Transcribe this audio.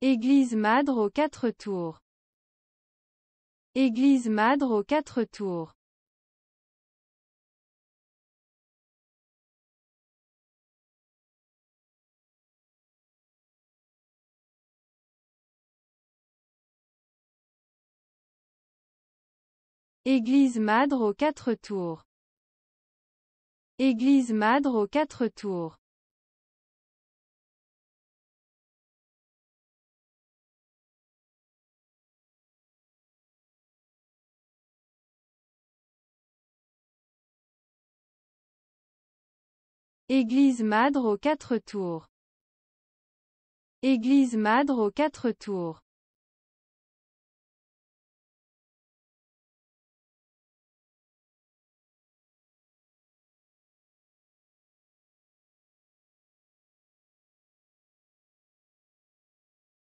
Église Madre aux 4 tours. Église Madre aux 4 tours. Église Madre aux 4 tours. Église Madre aux 4 tours. Église Madre aux 4 tours. Église Madre aux 4 tours.